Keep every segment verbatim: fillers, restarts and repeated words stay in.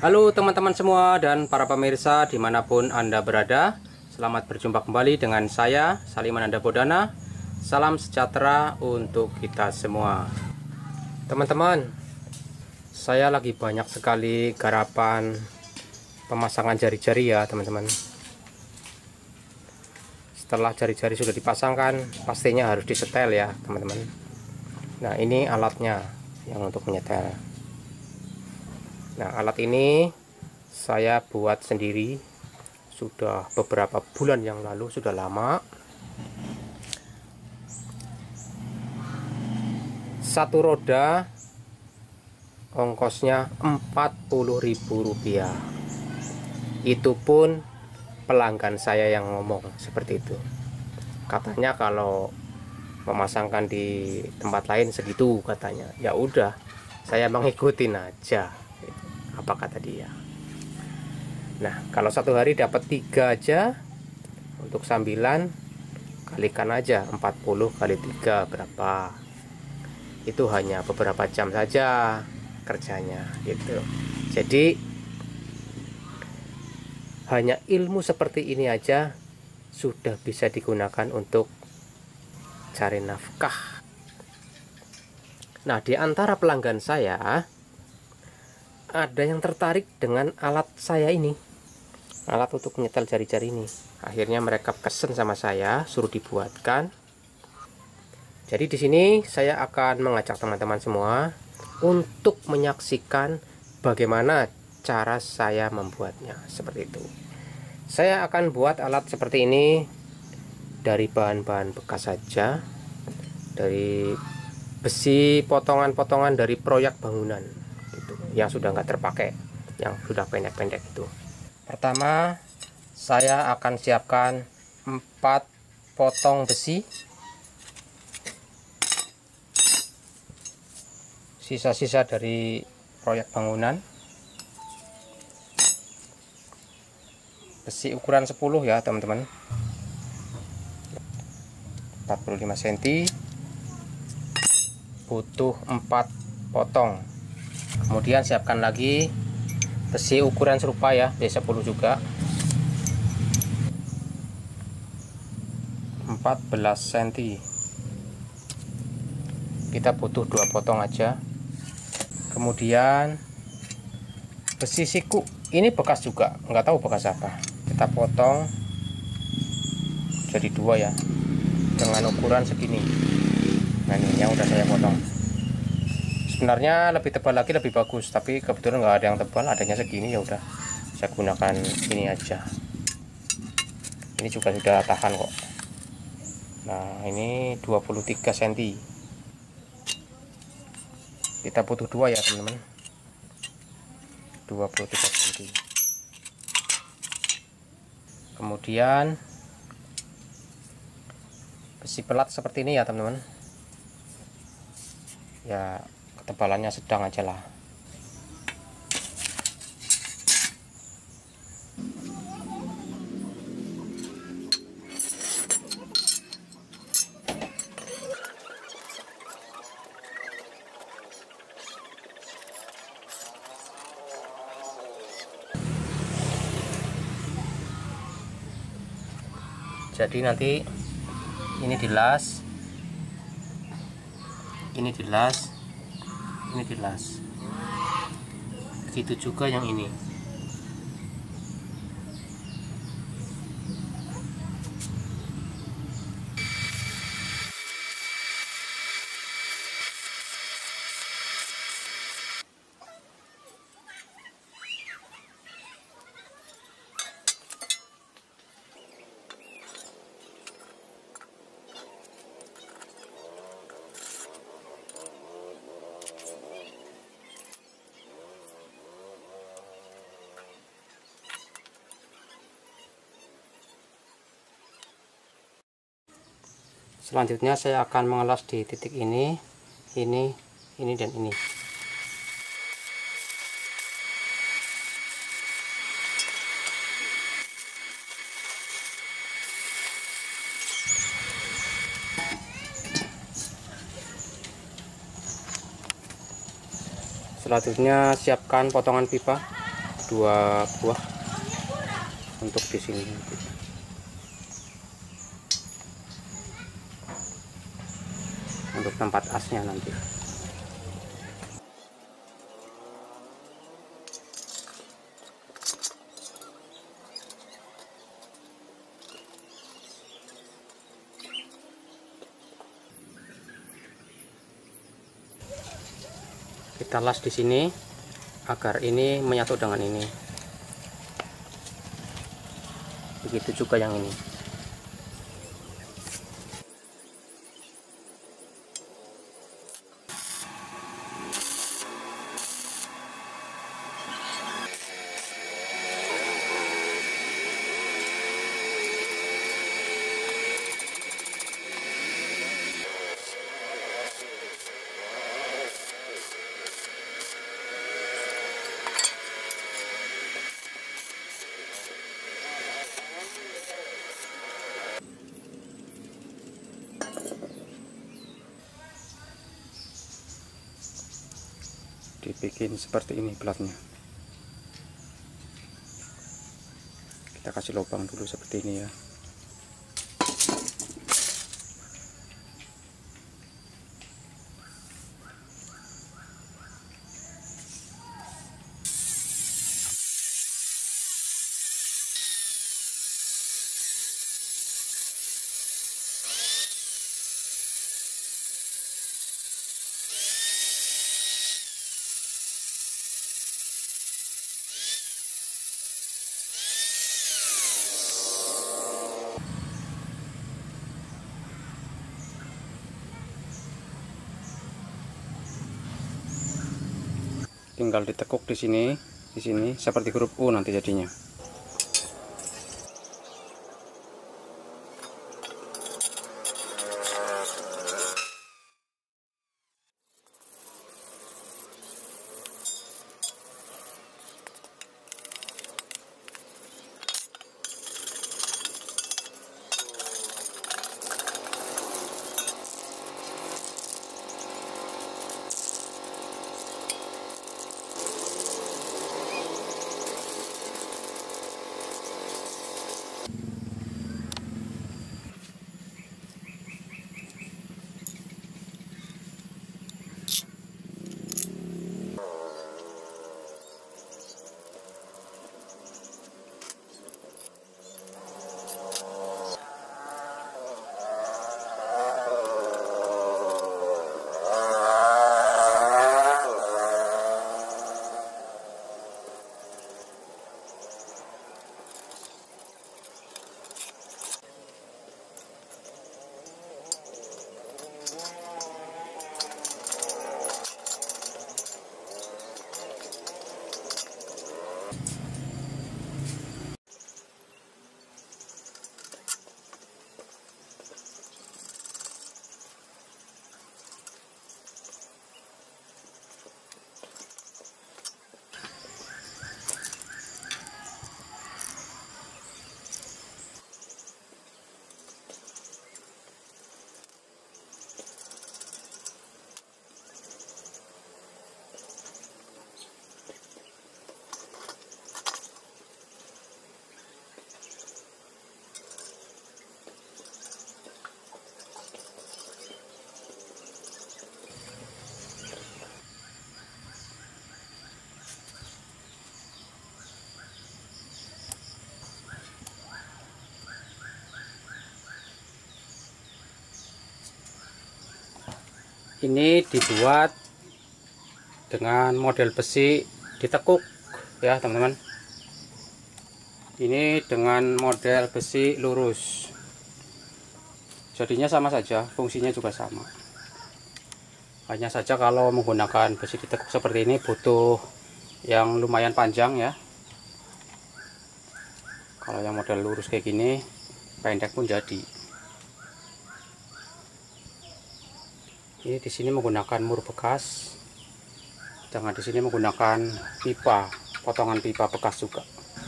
Halo teman-teman semua dan para pemirsa dimanapun Anda berada. Selamat berjumpa kembali dengan saya Saliman Andabodana. Salam sejahtera untuk kita semua. Teman-teman, saya lagi banyak sekali garapan pemasangan jari-jari ya teman-teman. Setelah jari-jari sudah dipasangkan, pastinya harus disetel ya teman-teman. Nah, ini alatnya yang untuk menyetel. Nah, alat ini saya buat sendiri sudah beberapa bulan yang lalu, sudah lama. Satu roda ongkosnya empat puluh ribu rupiah. Itu pun pelanggan saya yang ngomong seperti itu. Katanya kalau memasangkan di tempat lain segitu katanya. Ya udah, saya mengikutin aja. Apa kata dia. Nah, kalau satu hari dapat tiga aja, untuk sambilan kalikan aja empat puluh kali tiga berapa. Itu hanya beberapa jam saja kerjanya gitu. Jadi hanya ilmu seperti ini aja sudah bisa digunakan untuk cari nafkah. Nah, di antara pelanggan saya ada yang tertarik dengan alat saya ini, alat untuk menyetel jari-jari ini. Akhirnya mereka pesen sama saya, suruh dibuatkan. Jadi di sini saya akan mengajak teman-teman semua untuk menyaksikan bagaimana cara saya membuatnya seperti itu. Saya akan buat alat seperti ini dari bahan-bahan bekas saja, dari besi potongan-potongan dari proyek bangunan gitu, yang sudah nggak terpakai, yang sudah pendek-pendek itu. Pertama, saya akan siapkan empat potong besi, sisa-sisa dari proyek bangunan, besi ukuran sepuluh ya teman-teman, empat puluh lima sentimeter, butuh empat potong. Kemudian siapkan lagi besi ukuran serupa ya, B sepuluh juga, empat belas sentimeter. Kita butuh dua potong aja. Kemudian besi siku, ini bekas juga, nggak tahu bekas apa. Kita potong jadi dua ya, dengan ukuran segini. Nah, ini yang udah saya potong. Sebenarnya lebih tebal lagi lebih bagus, tapi kebetulan nggak ada yang tebal, adanya segini, ya udah saya gunakan ini aja. Ini juga sudah tahan kok. Nah, ini dua puluh tiga sentimeter. Kita butuh dua ya teman-teman, dua puluh tiga sentimeter. Kemudian besi pelat seperti ini ya teman-teman, ya ketebalannya sedang aja lah. Jadi nanti ini dilas, ini dilas, ini dilas, begitu juga yang ini. Selanjutnya saya akan mengelas di titik ini, ini, ini, dan ini. Selanjutnya siapkan potongan pipa. dua buah untuk di sini. Untuk tempat asnya nanti. Kita las di sini agar ini menyatu dengan ini. Begitu juga yang ini. Dibikin seperti ini platnya. Kita kasih lubang dulu seperti ini ya. Tinggal ditekuk di sini, di sini seperti huruf U nanti jadinya. Ini dibuat dengan model besi ditekuk ya teman-teman. Ini dengan model besi lurus, jadinya sama saja, fungsinya juga sama. Hanya saja kalau menggunakan besi ditekuk seperti ini butuh yang lumayan panjang ya. Kalau yang model lurus kayak gini pendek pun jadi. Ini di sini menggunakan mur bekas, jangan di sini menggunakan pipa, potongan pipa bekas juga.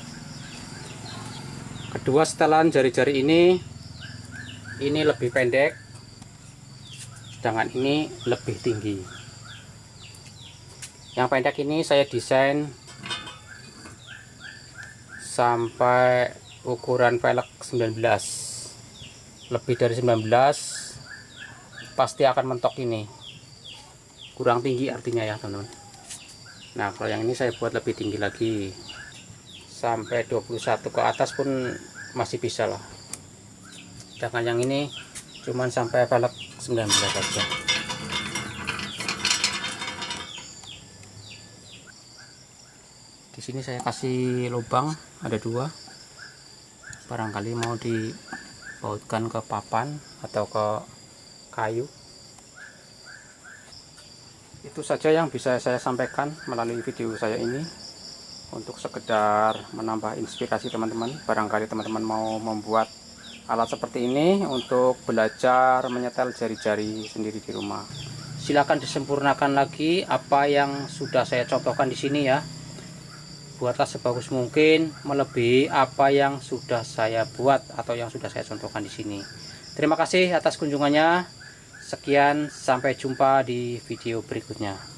Kedua setelan jari-jari ini, ini lebih pendek, sedangkan ini lebih tinggi. Yang pendek ini saya desain sampai ukuran velg sembilan belas. Lebih dari sembilan belas pasti akan mentok ini. Kurang tinggi artinya ya teman-teman. Nah kalau yang ini saya buat lebih tinggi lagi, sampai dua puluh satu ke atas pun masih bisa lah. Sedangkan yang ini cuman sampai velg sembilan belas saja. Di sini saya kasih lubang ada dua, barangkali mau dibautkan ke papan atau ke kayu. Itu saja yang bisa saya sampaikan melalui video saya ini, untuk sekedar menambah inspirasi teman-teman. Barangkali teman-teman mau membuat alat seperti ini untuk belajar menyetel jari-jari sendiri di rumah. Silakan disempurnakan lagi apa yang sudah saya contohkan di sini ya. Buatlah sebagus mungkin, melebihi apa yang sudah saya buat atau yang sudah saya contohkan di sini. Terima kasih atas kunjungannya. Sekian, sampai jumpa di video berikutnya.